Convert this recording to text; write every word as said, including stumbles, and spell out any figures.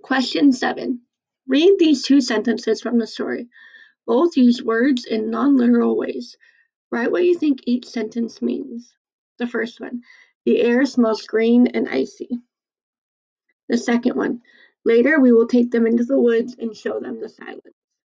Question seven. Read these two sentences from the story. Both use words in non-literal ways. Write what you think each sentence means. The first one. The air smells green and icy. The second one. Later we will take them into the woods and show them the silence.